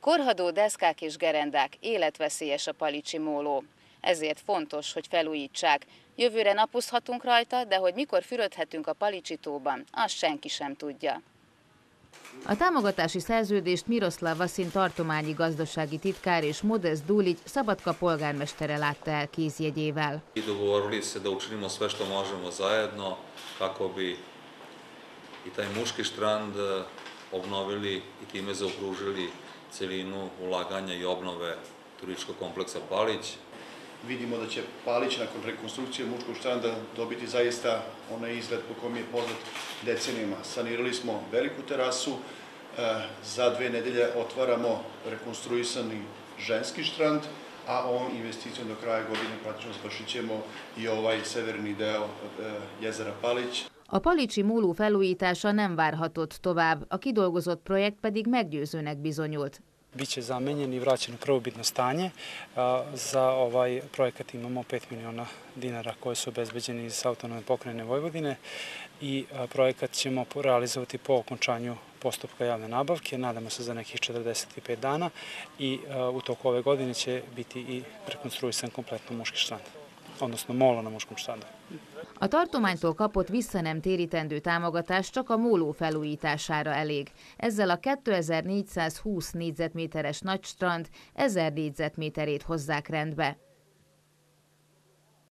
Korhadó deszkák és gerendák, életveszélyes a palicsi móló. Ezért fontos, hogy felújítsák. Jövőre napozhatunk rajta, de hogy mikor fürödhetünk a Palicsi tóban, azt senki sem tudja. A támogatási szerződést Miroslav Vasin tartományi gazdasági titkár és Modest Dulić Szabadka polgármestere látta el kézjegyével. Dogovorili se da učinimo sve što možemo zajedno kako bi i taj muški štrand obnovili i time zaokružili celinu ulaganja i obnove turističkog kompleksa Palić. Vidimo da će Palić nakon rekonstrukcije muškog štranda dobiti zaista onaj izgled po kom je poznat decenijama. Sanirali smo veliku terasu, za 2 nedelje otvaramo rekonstruisani ženski štrand, a ovom investicijom do kraja godine praktično završit ćemo i ovaj severni deo jezera Palić. A palicsi móló felújítása nem várhatott tovább, a kidolgozott projekt pedig meggyőzőnek bizonyult. Biće zamenjen i vraćen u prvobitno stanje. Za ovaj projekat imamo 5 miliona dinara koji su obezbeđeni iz Autonomne pokrajine Vojvodine i projekat ćemo realizovati po okončanju postupka javne nabavke. Nadamo se za nekih 45 dana i u toku ove godine će biti i rekonstruisan kompletno muški štrand, odnosno móló na muškom strandu. A tartománytól kapott visszanemtérítendő támogatás csak a móló felújítására elég. Ezzel a 2420 négyzetméteres nagy strand 1000 négyzetméterét hozzák rendbe.